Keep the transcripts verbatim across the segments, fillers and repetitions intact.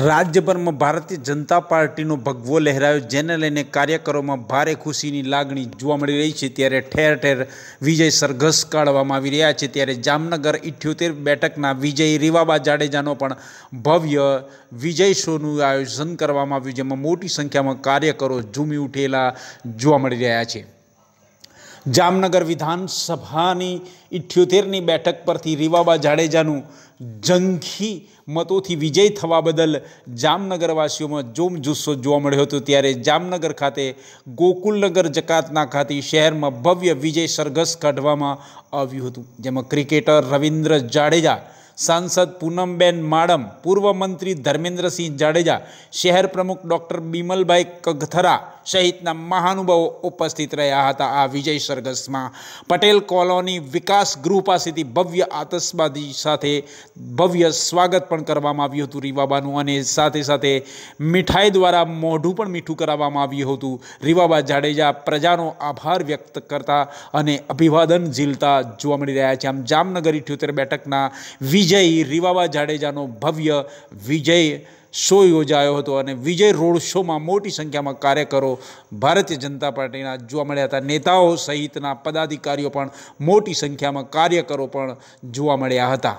राज्यभर में भारतीय जनता पार्टी भगवो लहरायो, जेने लईने कार्यकरों में भारे खुशीनी लागणी जोवा मळी रही है। त्यारे ठेर ठेर विजय सरघस काढवामां आवी रह्या छे। त्यारे जामनगर इठ्योतेर बेठकना विजयी રીવાબા જાડેજાનો પણ भव्य विजय शोનું आयोजन करवामां આવ્યું, જેમાં मोटी संख्या में कार्यकरो झूमी उठेला जोवा मळी रह्या छे। जामनगर विधानसभानी इठ्योतेरनी बेठक परथी રીવાબા જાડેજાનું जंगी मतों विजय थवा बदल जामनगरवासीओं में जोम जुस्सो जोवा मळ्यो हतो। त्यारे जामनगर खाते गोकुलनगर जकातना खाते शहर में भव्य विजय सरघस काढवामां आव्युं हतुं, जेमां क्रिकेटर रविंद्र जाडेजा, सांसद पूनमबेन माडम, पूर्व मंत्री धर्मेन्द्रसिंह जाडेजा, शहर प्रमुख डॉक्टर बिमलभाई कगथरा सहितना महानुभावो उपस्थित रह्या हता। आ विजय सरघस में पटेल कॉलोनी विकास गृह पासेथी भव्य आतशबाजी साथे भव्य स्वागत पण करवामां आव्युं हतुं રીવાબાનું, अने साथे साथे मिठाई द्वारा मोढुं पण मीठुं कराववामां आव्युं हतुं। રીવાબા जाडेजा प्रजानो आभार व्यक्त करता अने अभिवादन झीलता जोवा मळी रह्या छे। आम जामनगर इठ्योतेर बेठकना विजयी રીવાબા જાડેજાનો भव्य विजय शो योजायो हतो अने विजय रोड शो में मोटी संख्या में कार्यकरो भारतीय जनता पार्टी जोवा मळ्या हता। नेताओं सहितना पदाधिकारीओ पण मोटी संख्या में कार्यकरो पण जोवा मळ्या हता।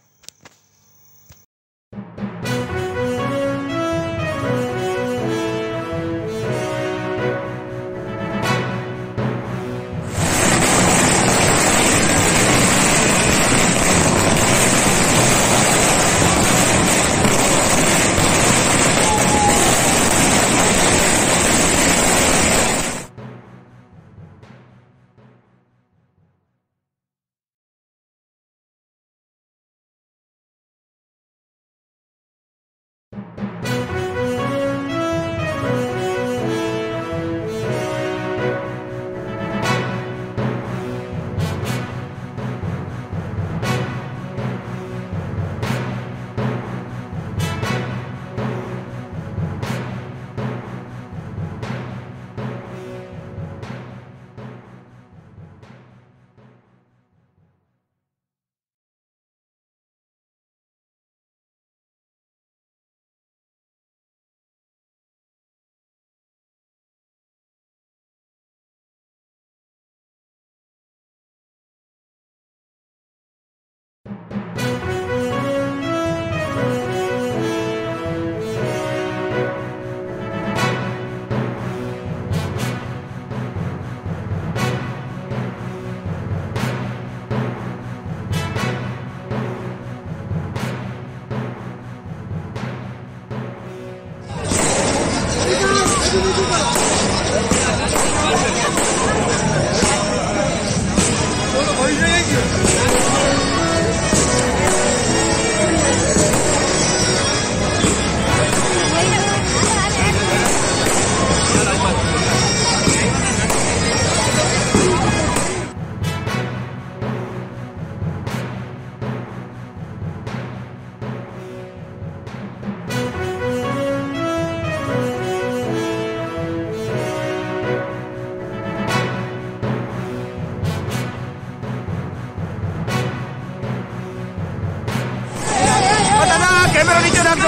कैमरा नीचे डाल दो,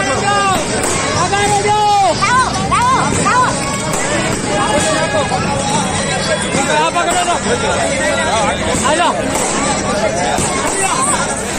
आगे ले जाओ, लाओ लाओ लाओ, आप पकड़ो ना, आ जाओ।